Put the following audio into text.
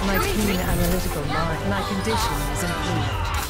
My keen analytical mind, my condition is improved.